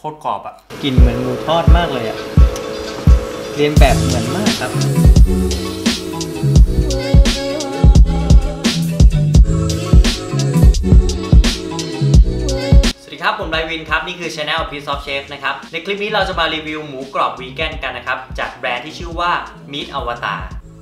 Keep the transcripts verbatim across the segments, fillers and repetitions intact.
คตรกรอบอ่ะกลิ่นเหมือนหมูทอดมากเลยอ่ะเรียนแบบเหมือนมากครับสวัสดีครับผมไลวินครับนี่คือ Channel Piece of Chef นะครับในคลิปนี้เราจะมารีวิวหมูกรอบวีแกนกันนะครับจากแบรนด์ที่ชื่อว่า Meat Avatar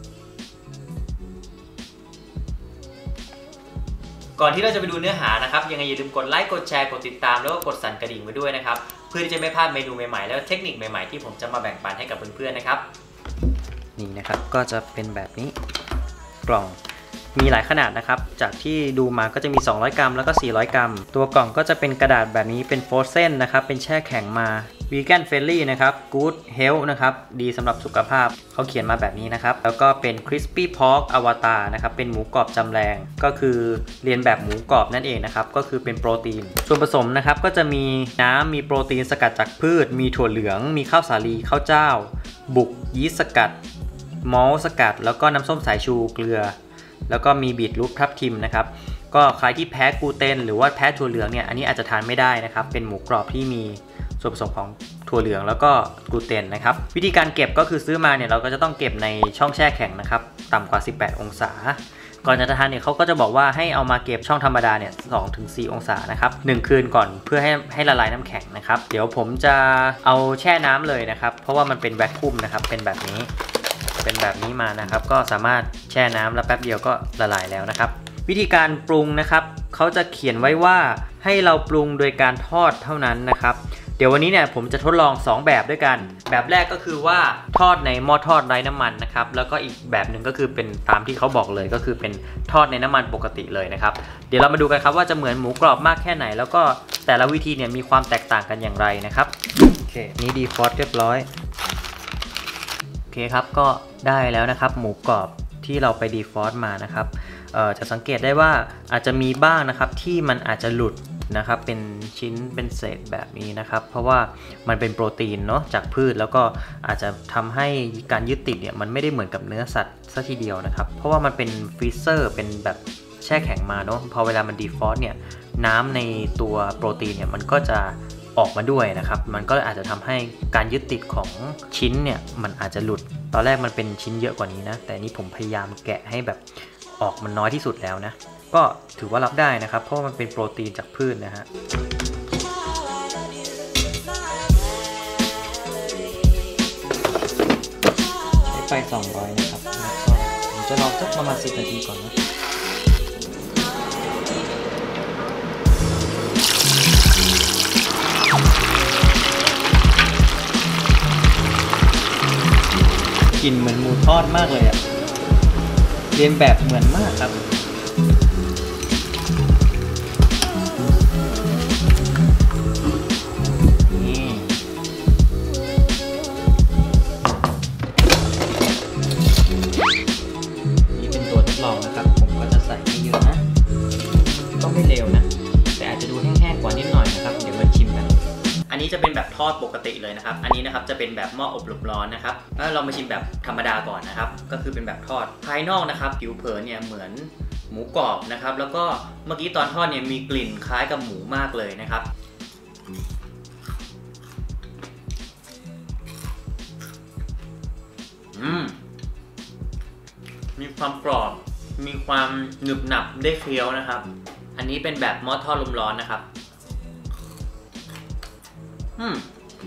ก่อนที่เราจะไปดูเนื้อหานะครับยังไงอย่าลืมกดไลค์กดแชร์กดติดตามแล้วก็กดสั่นกระดิ่งไว้ด้วยนะครับเพื่อที่จะไม่พลาดเมนูใหม่ๆแล้วเทคนิคใหม่ๆที่ผมจะมาแบ่งปันให้กับเพื่อนๆนะครับนี่นะครับก็จะเป็นแบบนี้กล่องมีหลายขนาดนะครับจากที่ดูมาก็จะมีสองร้อยกรัมแล้วก็สี่ร้อยกรัมตัวกล่องก็จะเป็นกระดาษแบบนี้เป็นโฟรเซนนะครับเป็นแช่แข็งมาวีแกนเฟรนลี่นะครับกู๊ดเฮลท์นะครับดีสำหรับสุขภาพเขาเขียนมาแบบนี้นะครับแล้วก็เป็นคริสปี้พอกอวตารนะครับเป็นหมูกรอบจำแรงก็คือเรียนแบบหมูกรอบนั่นเองนะครับก็คือเป็นโปรตีนส่วนผสมนะครับก็จะมีน้ำมีโปรตีนสกัดจากพืชมีถั่วเหลืองมีข้าวสาลีข้าวเจ้าบุกยีสต์สกัดมอลต์สกัดแล้วก็น้ำส้มสายชูเกลือแล้วก็มีบีทรูททับทิมนะครับก็ใครที่แพ้กลูเตนหรือว่าแพ้ถั่วเหลืองเนี่ยอันนี้อาจจะทานไม่ได้นะครับเป็นหมูกรอบที่มีส่วนผสมของถั่วเหลืองแล้วก็กลูเตนนะครับวิธีการเก็บก็คือซื้อมาเนี่ยเราก็จะต้องเก็บในช่องแช่แข็งนะครับต่ำกว่าสิบแปดองศาก่อนจะทานเนี่ยเขาก็จะบอกว่าให้เอามาเก็บช่องธรรมดาเนี่ยสองถึงสี่องศานะครับหนึ่งคืนก่อนเพื่อให้ให้ละลายน้ำแข็งนะครับเดี๋ยวผมจะเอาแช่น้ำเลยนะครับเพราะว่ามันเป็นแวคคุมนะครับเป็นแบบนี้เป็นแบบนี้มานะครับก็สามารถแช่น้ำแล้วแป๊บเดียวก็ละลายแล้วนะครับวิธีการปรุงนะครับเขาจะเขียนไว้ว่าให้เราปรุงโดยการทอดเท่านั้นนะครับเดี๋ยววันนี้เนี่ยผมจะทดลองสองแบบด้วยกันแบบแรกก็คือว่าทอดในหม้อทอดไร้น้ำมันนะครับแล้วก็อีกแบบหนึ่งก็คือเป็นตามที่เขาบอกเลยก็คือเป็นทอดในน้ำมันปกติเลยนะครับเดี๋ยวเรามาดูกันครับว่าจะเหมือนหมูกรอบมากแค่ไหนแล้วก็แต่ละวิธีเนี่ยมีความแตกต่างกันอย่างไรนะครับโอเคนี่ดีฟรอสเรียบร้อยโอเคครับก็ได้แล้วนะครับหมูกรอบที่เราไปดีฟรอสมานะครับเอ่อจะสังเกตได้ว่าอาจจะมีบ้างนะครับที่มันอาจจะหลุดนะครับเป็นชิ้นเป็นเศษแบบนี้นะครับเพราะว่ามันเป็นโปรตีนเนาะจากพืชแล้วก็อาจจะทำให้การยึดติดเนี่ยมันไม่ได้เหมือนกับเนื้อสัตว์ซะทีเดียวนะครับเพราะว่ามันเป็นฟรีเซอร์เป็นแบบแช่แข็งมาเนาะพอเวลามันดีฟรอสเนี่ยน้ำในตัวโปรตีนเนี่ยมันก็จะออกมาด้วยนะครับมันก็อาจจะทำให้การยึดติดของชิ้นเนี่ยมันอาจจะหลุดตอนแรกมันเป็นชิ้นเยอะกว่านี้นะแต่นี้ผมพยายามแกะให้แบบออกมันน้อยที่สุดแล้วนะก็ถือว่ารับได้นะครับเพราะมันเป็นโปรตีนจากพืชนะฮะใช้ไฟสองร้อยนะครับแล้วก็ผมจะรอสักประมาณสิบนาทีก่อนนะกลิ่นเหมือนหมูทอดมากเลยอ่ะเรียนแบบเหมือนมากครับนี่นี่เป็นตัวทดลองนะครับผมก็จะใส่ไม่เยอะนะก็ไม่เร็วนะแต่อาจจะดูแห้งๆกว่านิดหน่อยนะครับเดี๋ยวมาชิมกันอันนี้จะเป็นแบบทอดปกติเลยนะครับอันนี้นะครับจะเป็นแบบหม้ออบลมร้อนนะครับแล้วเรามาชิมแบบธรรมดาก่อนนะครับก็คือเป็นแบบทอดภายนอกนะครับผิวเผินเนี่ยเหมือนหมูกรอบนะครับแล้วก็เมื่อกี้ตอนทอดเนี่ยมีกลิ่นคล้ายกับหมูมากเลยนะครับอืมมีความกรอบมีความหนึบหนับได้เคี้ยวนะครับอันนี้เป็นแบบหม้อทอดลมร้อนนะครับอืม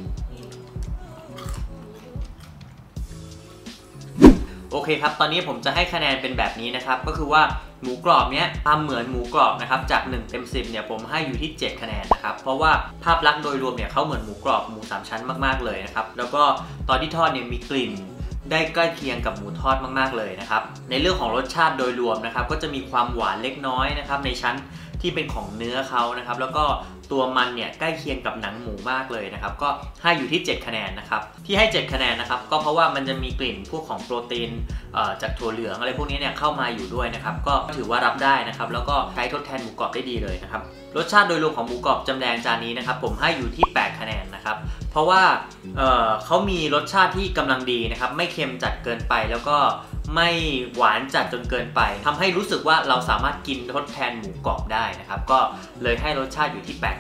โอเคครับตอนนี้ผมจะให้คะแนนเป็นแบบนี้นะครับก็คือว่าหมูกรอบเนี้ยทำเหมือนหมูกรอบนะครับจากหนึ่งเต็มสิบเนี่ยผมให้อยู่ที่เจ็ดคะแนนนะครับเพราะว่าภาพลักษณ์โดยรวมเนี่ยเขาเหมือนหมูกรอบหมูสามชั้นมากๆเลยนะครับแล้วก็ตอนที่ทอดเนี่ยมีกลิ่นได้ใกล้เคียงกับหมูทอดมากๆเลยนะครับในเรื่องของรสชาติโดยรวมนะครับก็จะมีความหวานเล็กน้อยนะครับในชั้นที่เป็นของเนื้อเขานะครับแล้วก็ตัวมันเนี่ยใกล้เคียงกับหนังหมูมากเลยนะครับก็ให้อยู่ที่เจ็ดคะแนนนะครับที่ให้เจ็ดคะแนนนะครับก็เพราะว่ามันจะมีกลิ่นพวกของโปรตีนจากถั่วเหลืองอะไรพวกนี้เนี่ยเข้ามาอยู่ด้วยนะครับก็ถือว่ารับได้นะครับแล้วก็ใช้ทดแทนหมูกรอบได้ดีเลยนะครับรสชาติโดยรวมของหมูกรอบจำแรงจานนี้นะครับผมให้อยู่ที่แปดคะแนนนะครับเพราะว่า เอ่อ เขามีรสชาติที่กำลังดีนะครับไม่เค็มจัดเกินไปแล้วก็ไม่หวานจัดจนเกินไปทำให้รู้สึกว่าเราสามารถกินทดแทนหมูกรอบได้นะครับก็เลยให้รสชาติอยู่ที่แปดคะแนนนะครับ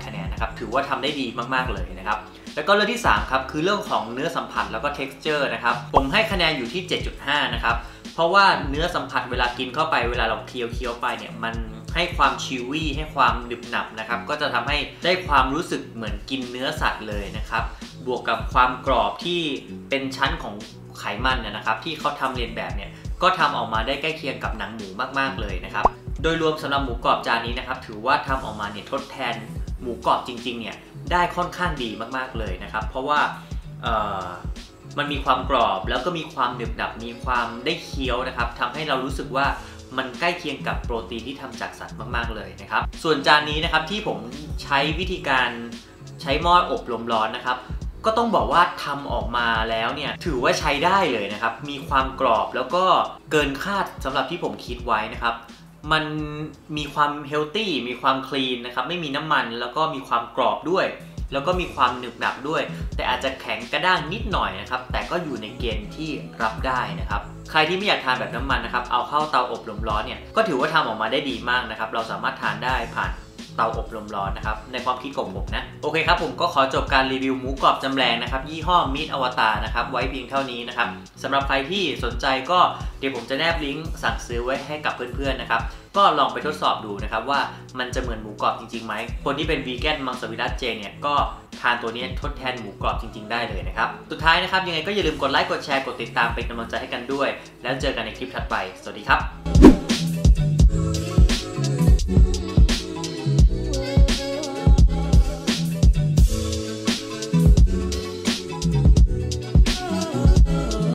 นะครับถือว่าทำได้ดีมากๆเลยนะครับแล้วก็เรื่องที่สามครับคือเรื่องของเนื้อสัมผัสแล้วก็ texture นะครับผมให้คะแนนอยู่ที่ เจ็ดจุดห้า นะครับเพราะว่าเนื้อสัมผัสเวลากินเข้าไปเวลาเราเคี้ยวเคี้ยวไปเนี่ยมันให้ความชิววี่ให้ความหนึบหนับนะครับก็จะทำให้ได้ความรู้สึกเหมือนกินเนื้อสัตว์เลยนะครับบวกกับความกรอบที่เป็นชั้นของไขมันนะครับที่เขาทำเรียนแบบเนี่ยก็ทำออกมาได้ใกล้เคียงกับหนังหมูมากๆเลยนะครับโดยรวมสำหรับหมูกรอบจานนี้นะครับถือว่าทำออกมาเนี่ยทดแทนหมูกรอบจริงๆเนี่ยได้ค่อนข้างดีมากๆเลยนะครับเพราะว่ามันมีความกรอบแล้วก็มีความหนึบหนับมีความได้เคี้ยวนะครับทำให้เรารู้สึกว่ามันใกล้เคียงกับโปรตีนที่ทำจากสัตว์มากๆเลยนะครับส่วนจานนี้นะครับที่ผมใช้วิธีการใช้หม้ออบลมร้อนนะครับก็ต้องบอกว่าทำออกมาแล้วเนี่ยถือว่าใช้ได้เลยนะครับมีความกรอบแล้วก็เกินคาดสำหรับที่ผมคิดไว้นะครับมันมีความเฮลตี้มีความคลีนนะครับไม่มีน้ำมันแล้วก็มีความกรอบด้วยแล้วก็มีความหนึบหนับด้วยแต่อาจจะแข็งกระด้างนิดหน่อยนะครับแต่ก็อยู่ในเกณฑ์ที่รับได้นะครับใครที่ไม่อยากทานแบบน้ำมันนะครับเอาเข้าเตาอบลมร้อนเนี่ยก็ถือว่าทำออกมาได้ดีมากนะครับเราสามารถทานได้ผ่านเตาอบลมร้อนนะครับในความคิดของผมนะโอเคครับผมก็ขอจบการรีวิวหมูกรอบจำแรงนะครับยี่ห้อมีดอวตารนะครับไว้เพียงเท่านี้นะครับสำหรับใครที่สนใจก็เดี๋ยวผมจะแนบลิงก์สั่งซื้อไว้ให้กับเพื่อนๆนะครับก็ลองไปทดสอบดูนะครับว่ามันจะเหมือนหมูกรอบจริงๆไหมคนที่เป็นวีแกนมังสวิรัติเจเนี่ยก็ทานตัวนี้ทดแทนหมูกรอบจริงๆได้เลยนะครับสุดท้ายนะครับยังไงก็อย่าลืมกดไลค์กดแชร์กดติดตามเป็นกำลังใจให้กันด้วยแล้วเจอกันในคลิปถัดไปสวัสดีครับ